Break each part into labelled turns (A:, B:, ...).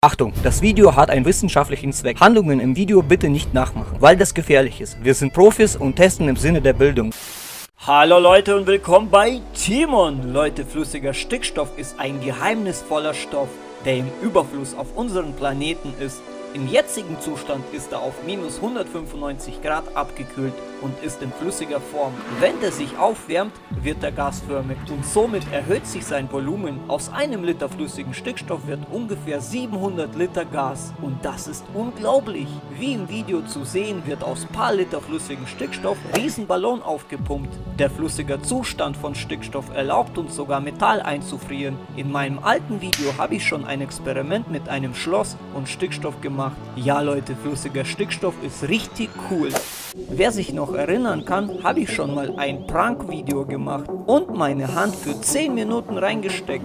A: Achtung, das Video hat einen wissenschaftlichen Zweck. Handlungen im Video bitte nicht nachmachen, weil das gefährlich ist. Wir sind Profis und testen im Sinne der Bildung.
B: Hallo Leute und willkommen bei Timon. Leute, flüssiger Stickstoff ist ein geheimnisvoller Stoff, der im Überfluss auf unserem Planeten ist. Im jetzigen Zustand ist er auf minus 195 Grad abgekühlt und ist in flüssiger Form. Wenn er sich aufwärmt, wird er gasförmig und somit erhöht sich sein Volumen. Aus einem Liter flüssigen Stickstoff wird ungefähr 700 Liter Gas und das ist unglaublich. Wie im Video zu sehen, wird aus paar Liter flüssigen Stickstoff Riesenballon aufgepumpt. Der flüssige Zustand von Stickstoff erlaubt uns sogar Metall einzufrieren. In meinem alten Video habe ich schon ein Experiment mit einem Schloss und Stickstoff gemacht. Ja Leute, flüssiger Stickstoff ist richtig cool. Wer sich noch erinnern kann, habe ich schon mal ein Prank-Video gemacht und meine Hand für 10 Minuten reingesteckt.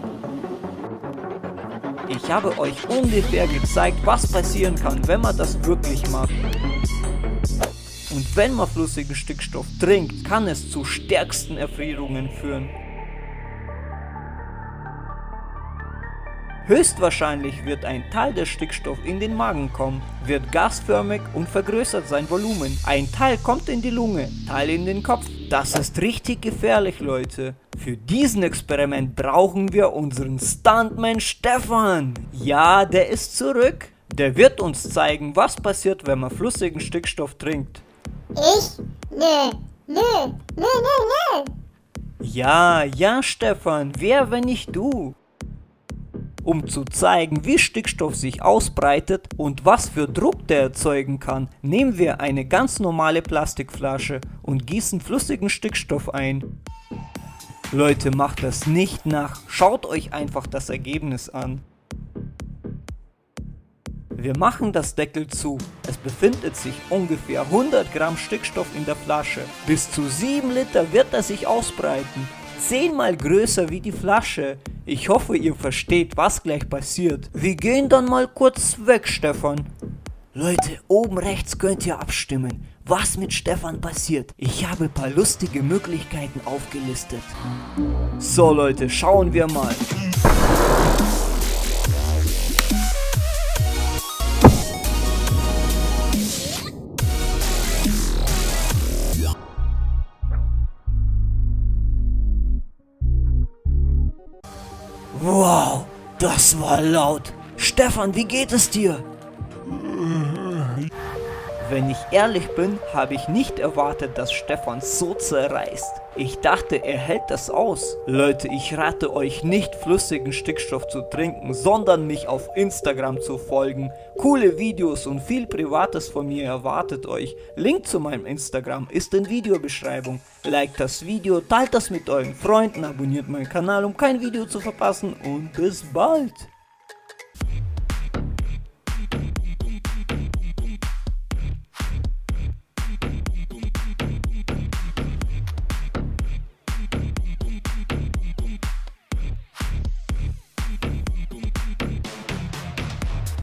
B: Ich habe euch ungefähr gezeigt, was passieren kann, wenn man das wirklich macht. Und wenn man flüssigen Stickstoff trinkt, kann es zu stärksten Erfrierungen führen. Höchstwahrscheinlich wird ein Teil des Stickstoffs in den Magen kommen, wird gasförmig und vergrößert sein Volumen. Ein Teil kommt in die Lunge, Teil in den Kopf. Das ist richtig gefährlich, Leute. Für diesen Experiment brauchen wir unseren Stuntman Stefan. Ja, der ist zurück. Der wird uns zeigen, was passiert, wenn man flüssigen Stickstoff trinkt.
C: Nee.
B: Ja, Stefan, wer, wenn nicht du? Um zu zeigen, wie Stickstoff sich ausbreitet und was für Druck der erzeugen kann, nehmen wir eine ganz normale Plastikflasche und gießen flüssigen Stickstoff ein. Leute, macht das nicht nach, schaut euch einfach das Ergebnis an. Wir machen das Deckel zu. Es befindet sich ungefähr 100 Gramm Stickstoff in der Flasche. Bis zu 7 Liter wird er sich ausbreiten. 10-mal größer wie die Flasche. Ich hoffe, ihr versteht, was gleich passiert. Wir gehen dann mal kurz weg, Stefan. Leute, oben rechts könnt ihr abstimmen, was mit Stefan passiert. Ich habe ein paar lustige Möglichkeiten aufgelistet. So Leute, schauen wir mal. Wow, das war laut. Stefan, wie geht es dir? Wenn ich ehrlich bin, habe ich nicht erwartet, dass Stefan so zerreißt. Ich dachte, er hält das aus. Leute, ich rate euch nicht, flüssigen Stickstoff zu trinken, sondern mich auf Instagram zu folgen. Coole Videos und viel Privates von mir erwartet euch. Link zu meinem Instagram ist in Videobeschreibung. Liked das Video, teilt das mit euren Freunden, abonniert meinen Kanal, um kein Video zu verpassen und bis bald.